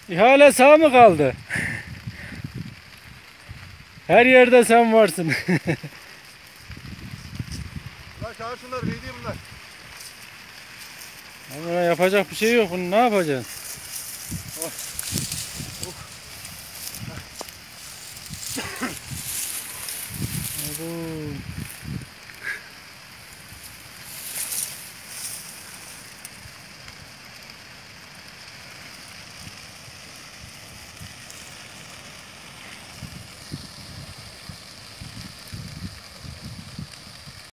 İhale sağ mı kaldı? Her yerde sen varsın. Lan çağır şunları, neydi bunlar? Ama yapacak bir şey yok. Bunu ne yapacaksın? Oh. Oh.